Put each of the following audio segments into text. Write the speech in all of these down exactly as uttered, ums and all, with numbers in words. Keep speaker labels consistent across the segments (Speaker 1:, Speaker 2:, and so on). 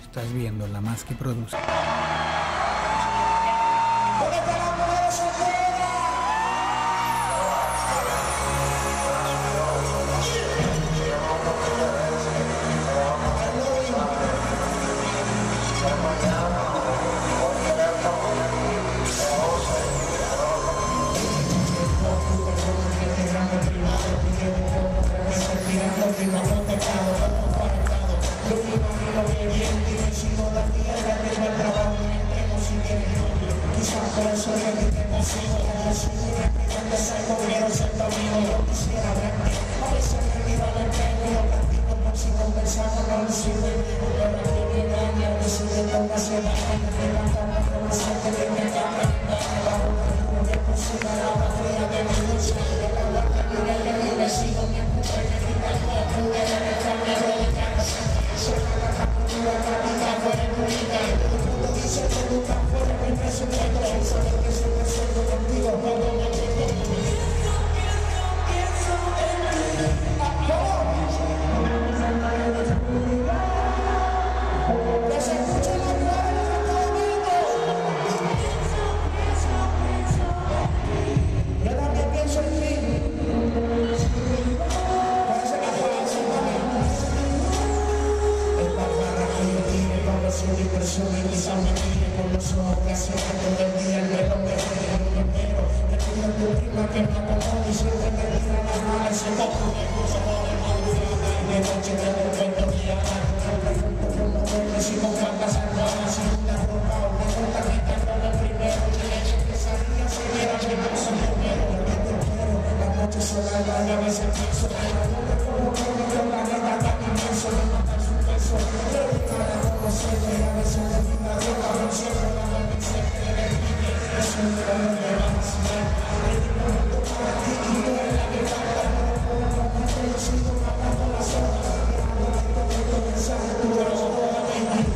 Speaker 1: Estás viendo La Más que Produce.
Speaker 2: Quizás por eso es que te consigo la recibir respirando ese quiero ser tu amigo, yo quisiera verte a veces me miro al espejo y lo practico por si conversamos no lo sirve pero aquí viene año decidiendo una semana de cantar la promesa que tiene que aprender bajo el que consiga la batalla de mi lucha de la guarda y de mi vecino mi empujo y me quita el cuerpo de la letra me dedica suena la captura práctica fuera de tu vida todo el mundo dice que nunca fuera mi presupuesto saber que siempre sueldo contigo cuando me tengo mi persona y quizá me mire con los ojos que hace que todo el día el reloj me pone el primero me pido a tu prima que me acomoda y siempre me tira las malas ese poco me puso de madrugada y de noche te repito guiada me pregunto cómo duerme si con cuántas almohadas y una ropa o me gusta quitarlo el primero y leche que salía si viera mi bolso primero porque te quiero las noches son largas y a veces pienso pero no te puedo creer que la neta tan inmenso me mata su peso se ve a veces de mi ropa no siempre la ven siempre de mí eso es lo que me va a enseñar me digo mundo para ti y tú eres la que falta no lo puedo comerte yo sigo pagando las horas y ahora te tengo que pensar tú eres toda mi vida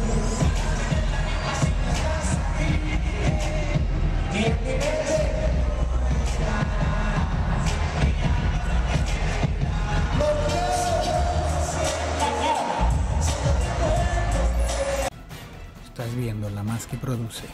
Speaker 2: y en mi mente
Speaker 1: Estás viendo La Más que Produce.